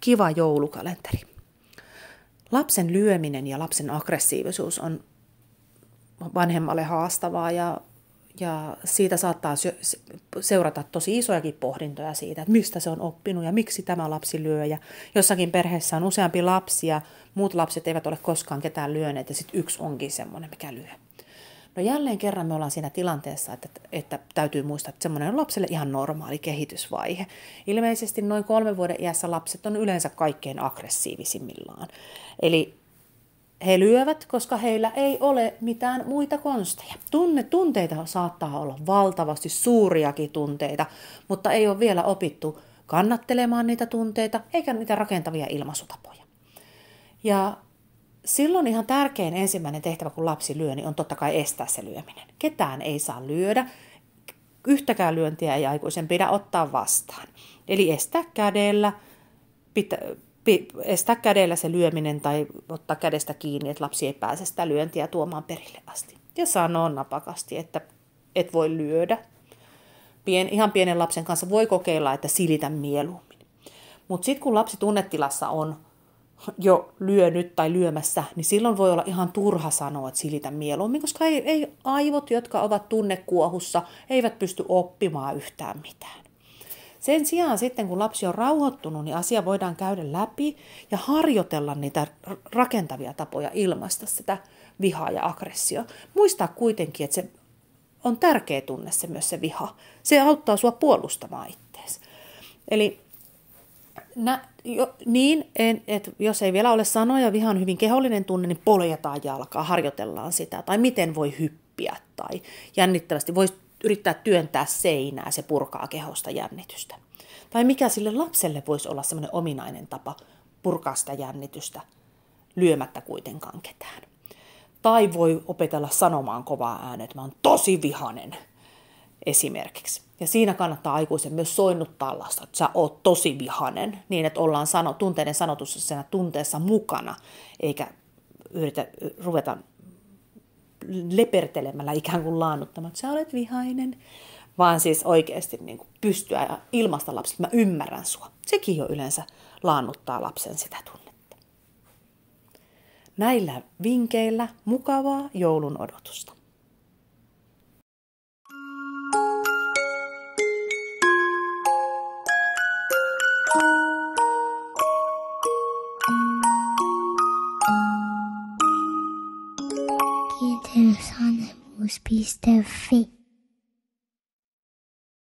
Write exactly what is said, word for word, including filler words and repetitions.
kiva joulukalenteri. Lapsen lyöminen ja lapsen aggressiivisuus on vanhemmalle haastavaa ja, ja siitä saattaa seurata tosi isojakin pohdintoja siitä, että mistä se on oppinut ja miksi tämä lapsi lyö. Ja jossakin perheessä on useampi lapsi ja muut lapset eivät ole koskaan ketään lyöneet ja sitten yksi onkin semmoinen, mikä lyö. No jälleen kerran me ollaan siinä tilanteessa, että, että täytyy muistaa, että semmoinen on lapselle ihan normaali kehitysvaihe. Ilmeisesti noin kolmen vuoden iässä lapset on yleensä kaikkein aggressiivisimmillaan. Eli he lyövät, koska heillä ei ole mitään muita konsteja. Tunne, tunteita saattaa olla valtavasti, suuriakin tunteita, mutta ei ole vielä opittu kannattelemaan niitä tunteita eikä niitä rakentavia ilmaisutapoja. Ja silloin ihan tärkein ensimmäinen tehtävä, kun lapsi lyö, niin on totta kai estää se lyöminen. Ketään ei saa lyödä. Yhtäkään lyöntiä ei aikuisen pidä ottaa vastaan. Eli estää kädellä, pitä, pi, estää kädellä se lyöminen tai ottaa kädestä kiinni, että lapsi ei pääse sitä lyöntiä tuomaan perille asti. Ja sanoo napakasti, että et voi lyödä. Pien, ihan pienen lapsen kanssa voi kokeilla, että silitä mieluummin. Mutta sitten kun lapsi tunnetilassa on jo lyönyt tai lyömässä, niin silloin voi olla ihan turha sanoa, että silitä mieluummin, koska ei, ei aivot, jotka ovat tunnekuohussa, eivät pysty oppimaan yhtään mitään. Sen sijaan sitten, kun lapsi on rauhoittunut, niin asia voidaan käydä läpi ja harjoitella niitä rakentavia tapoja ilmaista sitä vihaa ja aggressio. Muistaa kuitenkin, että se on tärkeä tunne se myös se viha. Se auttaa sua puolustamaan ittees. Eli Nä, jo, niin, että jos ei vielä ole sanoja, viha on hyvin kehollinen tunne, niin poljetaan jalkaa, harjoitellaan sitä. Tai miten voi hyppiä tai jännittävästi voi yrittää työntää seinää, se purkaa kehosta jännitystä. Tai mikä sille lapselle voisi olla semmoinen ominainen tapa purkaa sitä jännitystä lyömättä kuitenkaan ketään. Tai voi opetella sanomaan kovaa ääneen, että mä oon tosi vihanen esimerkiksi. Ja siinä kannattaa aikuisen myös soinnuttaa lasta, että sä oot tosi vihanen, niin että ollaan sano, tunteiden sanotussa siinä tunteessa mukana, eikä yritä ruveta lepertelemällä ikään kuin laannuttamaan, että sä olet vihainen, vaan siis oikeasti niin kuin pystyä ja ilmaista lapsille, että mä ymmärrän sua. Sekin jo yleensä laannuttaa lapsen sitä tunnetta. Näillä vinkeillä mukavaa joulun odotusta. Tieteellisannemus piste fi